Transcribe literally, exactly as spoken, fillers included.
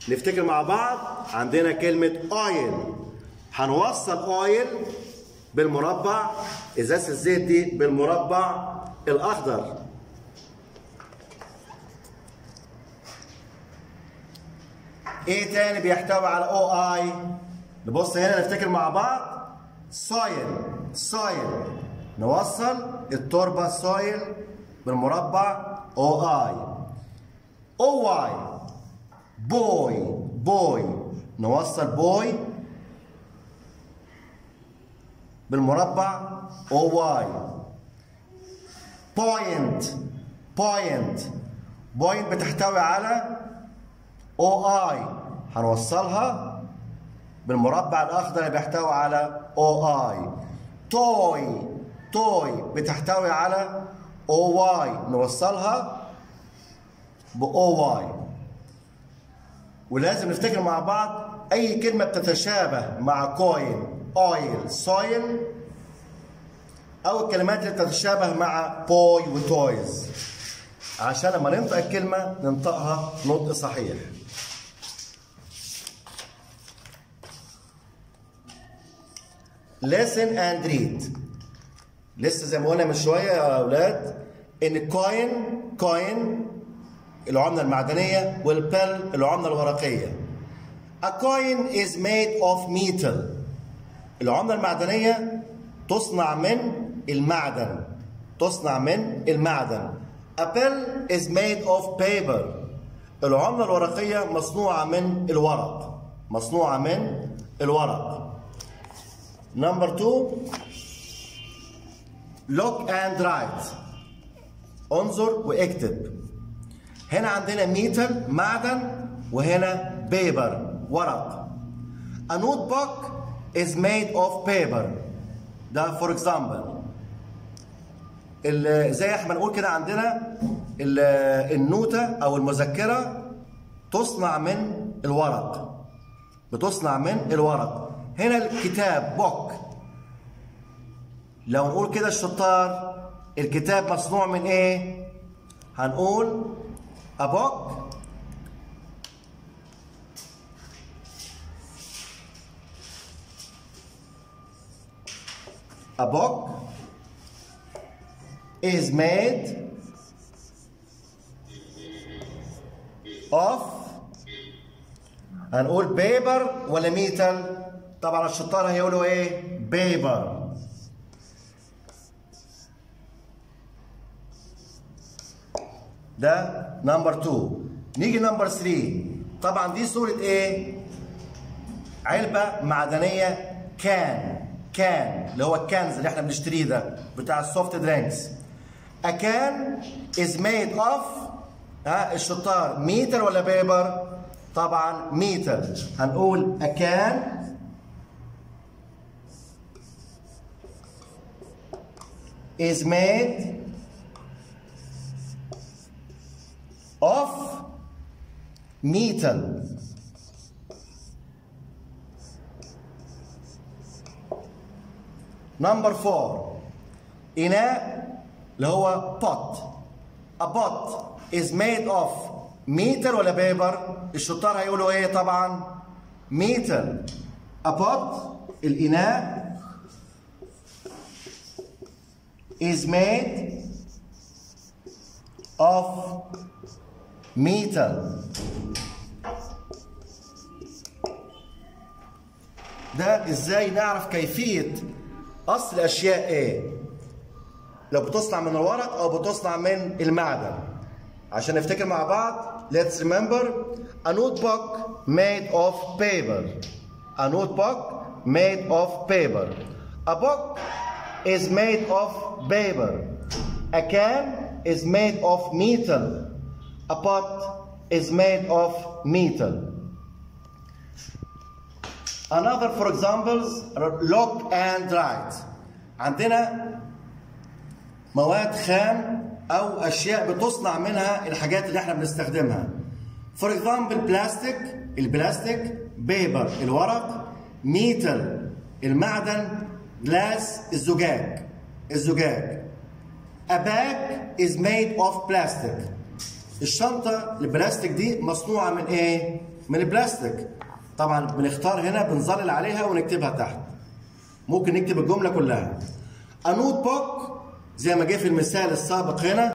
نفتكر مع بعض. عندنا كلمة اويل، هنوصل اويل بالمربع، ازازة الزيت دي بالمربع الاخضر. ايه تاني بيحتوي على او اي؟ نبص هنا نفتكر مع بعض. سويل، سويل نوصل التربة سويل بالمربع او اي. او واي بوي، بوي نوصل بوي بالمربع او واي. بوينت، بوينت بوينت بتحتوي على او اي، هنوصلها بالمربع الاخضر اللي بيحتوي على او اي. توي، توي بتحتوي على او واي، نوصلها باو واي. ولازم نفتكر مع بعض اي كلمه بتتشابه مع كوين، اويل، سويل، او الكلمات اللي بتتشابه مع بوي وتويز، عشان لما ننطق الكلمه ننطقها نطق صحيح. listen and read. لسه زي ما قلنا من شويه يا اولاد ان كوين، كوين العمله المعدنيه، والبيل العمله الورقيه. A coin is made of metal. العمله المعدنيه تصنع من المعدن، تصنع من المعدن. A pill is made of paper. العمله الورقيه مصنوعه من الورق، مصنوعه من الورق. Number two, look and write. انظر واكتب. هنا عندنا ميتال معدن، وهنا بيبر ورق. A notebook is made of paper. ده for example. زي احنا نقول كده عندنا النوتة أو المذكرة تصنع من الورق، بتصنع من الورق. هنا الكتاب بوك، لو نقول كده الشطار الكتاب مصنوع من ايه؟ هنقول a book a book is made of، هنقول بيبر ولا ميتال؟ طبعا الشطار هيقولوا ايه؟ بيبر. ده نمبر اتنين. نيجي نمبر تلاتة. طبعا دي صورة ايه؟ علبة معدنية كان، كان اللي هو الكنز اللي احنا بنشتريه ده بتاع السوفت درينكس. A can is made of، ها الشطار ميتر ولا بيبر؟ طبعا ميتر. هنقول a can is made of metal. Number four. إناء اللي هو pot. A pot is made of metal ولا بيبر؟ الشطار هيقولوا ايه طبعا؟ metal. A pot الإناء is made of metal. ده ازاي نعرف كيفية اصل الاشياء ايه؟ لو بتصنع من الورق او بتصنع من المعدن. عشان نفتكر مع بعض. Let's remember a notebook made of paper. A notebook made of paper. A book is made of paper. A can is made of metal. A pot is made of metal. Another for examples, look and write. عندنا مواد خام أو أشياء بتصنع منها الحاجات اللي احنا بنستخدمها. For example بلاستيك، البلاستيك، بيبر الورق، ميتال المعدن، جلاس الزجاج، الزجاج. A bag is made of plastic. الشنطه البلاستيك دي مصنوعه من ايه؟ من البلاستيك. طبعا بنختار هنا، بنظلل عليها ونكتبها تحت. ممكن نكتب الجمله كلها. A notebook زي ما جه في المثال السابق هنا